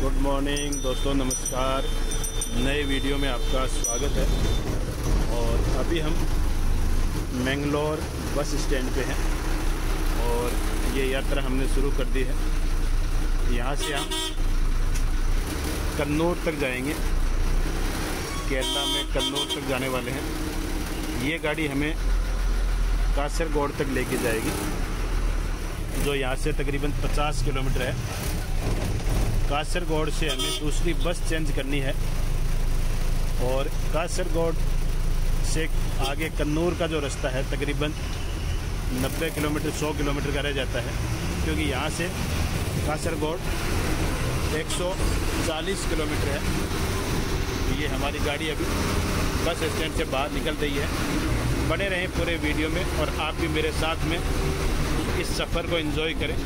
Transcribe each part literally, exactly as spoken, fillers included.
Good morning दोस्तों, नमस्कार। नए वीडियो में आपका स्वागत है। और अभी हम मैंगलोर बस स्टैंड पे हैं और ये यात्रा हमने शुरू कर दी है। यहाँ से हम कन्नौर तक जाएंगे। केरला में कन्नौर तक जाने वाले हैं। ये गाड़ी हमें कासरगोड तक लेके जाएगी, जो यहाँ से तकरीबन पचास किलोमीटर है। कासरगोड से हमें दूसरी बस चेंज करनी है और कासरगोड से आगे कन्नौर का जो रास्ता है तकरीबन नब्बे किलोमीटर सौ किलोमीटर का रह जाता है, क्योंकि यहाँ से कासरगोड एक सौ चालीस किलोमीटर है। ये हमारी गाड़ी अभी बस स्टैंड से बाहर निकल रही है। बने रहें पूरे वीडियो में और आप भी मेरे साथ में इस सफ़र को एंजॉय करें।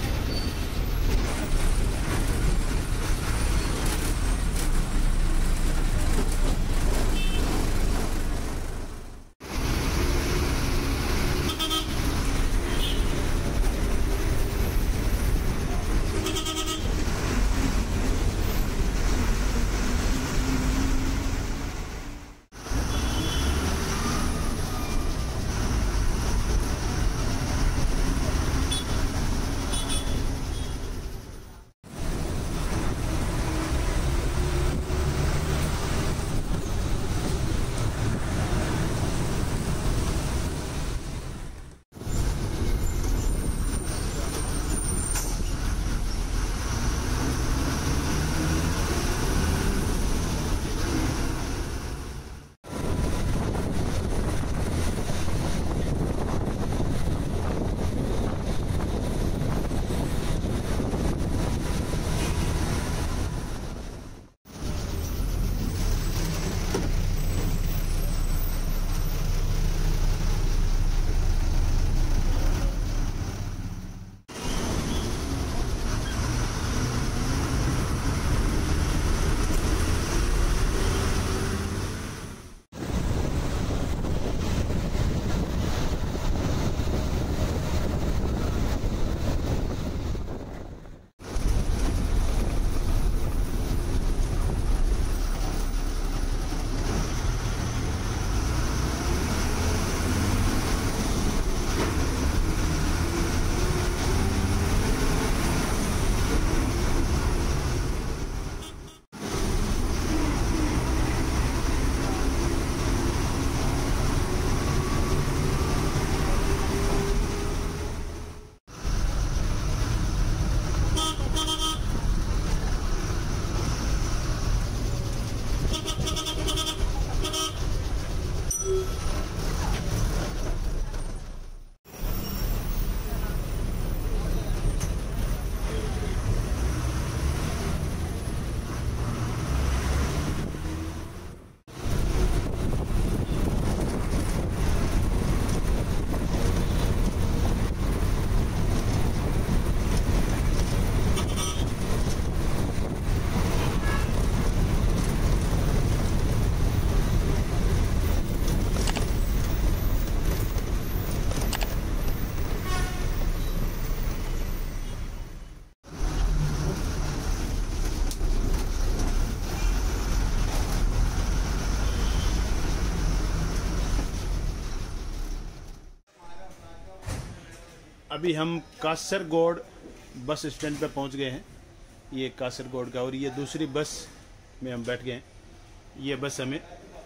अभी हम कासरगोड बस स्टैंड पर पहुंच गए हैं। ये कासरगोड का, और ये दूसरी बस में हम बैठ गए हैं। ये बस हमें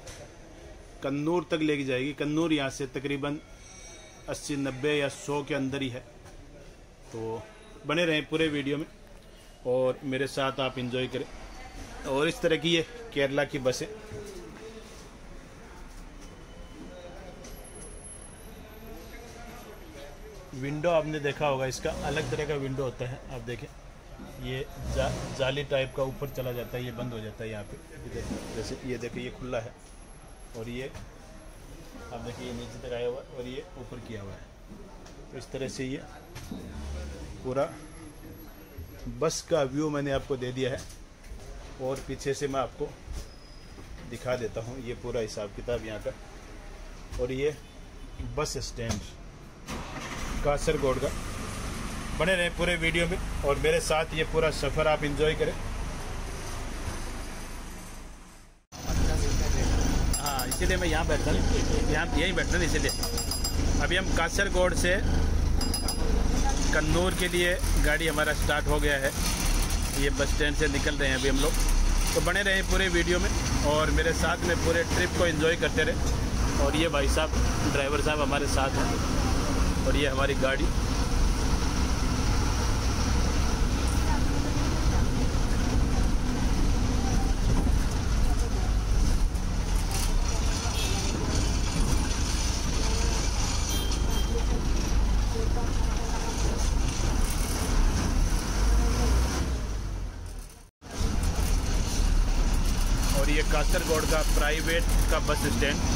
कन्नौर तक लेके जाएगी। कन्नौर यहाँ से तकरीबन अस्सी नब्बे या सौ के अंदर ही है। तो बने रहें पूरे वीडियो में और मेरे साथ आप एंजॉय करें। और इस तरह की ये केरला की बसें। विंडो आपने देखा होगा, इसका अलग तरह का विंडो होता है। आप देखें, ये जा, जाली टाइप का ऊपर चला जाता है, ये बंद हो जाता है यहाँ पे। जैसे ये देखें, ये खुला है और ये आप देखिए ये नीचे तक आया हुआ है और ये ऊपर किया हुआ है। तो इस तरह से ये पूरा बस का व्यू मैंने आपको दे दिया है। और पीछे से मैं आपको दिखा देता हूँ ये पूरा हिसाब किताब यहाँ का। और ये बस स्टैंड कासरगोड का। बने रहे पूरे वीडियो में और मेरे साथ ये पूरा सफ़र आप एंजॉय करें। इसीलिए मैं यहाँ बैठा यहाँ यहीं बैठा ना इसीलिए। अभी हम कासरगोड से कन्नूर के लिए गाड़ी हमारा स्टार्ट हो गया है। ये बस स्टैंड से निकल रहे हैं अभी हम लोग। तो बने रहे पूरे वीडियो में और मेरे साथ में पूरे ट्रिप को एंजॉय करते रहे। और ये भाई साहब ड्राइवर साहब हमारे साथ हैं और ये हमारी गाड़ी। और ये कासरगोड का प्राइवेट का बस स्टैंड।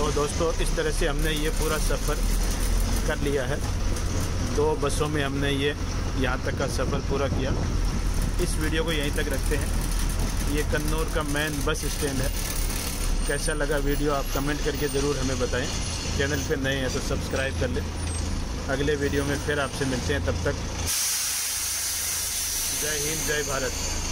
तो दोस्तों इस तरह से हमने ये पूरा सफ़र कर लिया है। दो बसों में हमने ये यहाँ तक का सफ़र पूरा किया। इस वीडियो को यहीं तक रखते हैं। ये कन्नौर का मेन बस स्टैंड है। कैसा लगा वीडियो आप कमेंट करके ज़रूर हमें बताएं। चैनल पे नए हैं तो सब्सक्राइब कर लें। अगले वीडियो में फिर आपसे मिलते हैं। तब तक जय हिंद, जय भारत।